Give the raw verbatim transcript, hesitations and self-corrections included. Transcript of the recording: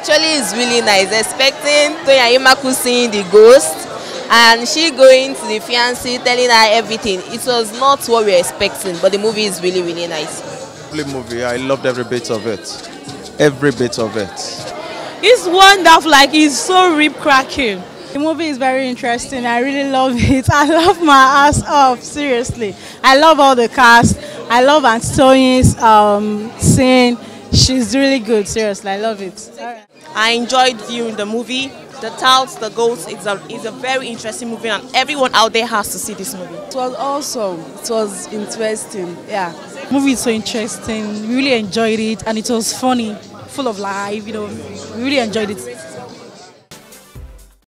Actually, it's really nice. Expecting Toyin seeing the ghost and she going to the fiancé telling her everything. It was not what we were expecting, but the movie is really, really nice. Lovely movie. I loved every bit of it. Every bit of it. It's wonderful. Like, it's so rib cracking. The movie is very interesting. I really love it. I love my ass off. Seriously, I love all the cast. I love Aunt Toyin's um, scene. She's really good. Seriously, I love it. Right. I enjoyed viewing the movie. The Tout, the Ghost, it's a, it's a very interesting movie, and everyone out there has to see this movie. It was awesome. It was interesting. Yeah. The movie is so interesting. We really enjoyed it, and it was funny, full of life. You know, we really enjoyed it.